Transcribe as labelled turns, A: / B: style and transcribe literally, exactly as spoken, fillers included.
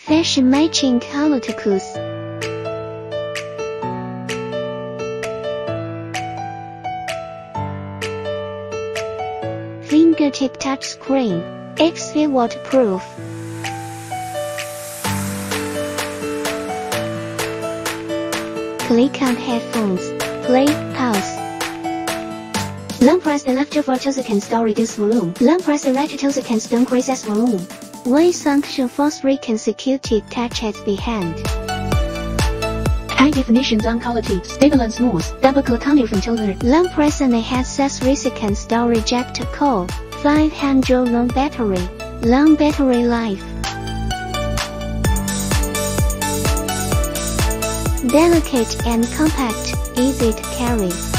A: Fashion matching color tacos. Fingertip touchscreen. X V waterproof. Click on headphones. Play, pause. Long press the left for two seconds to reduce volume. Long press the right two seconds to increase volume. Voice function for three consecutive touches behind.
B: High definition sound quality, stable and smooth. Double click on different shoulder.
A: Long press on the headset three seconds to reject a call. five hundred long battery. Long battery life. Delicate and compact, easy to carry.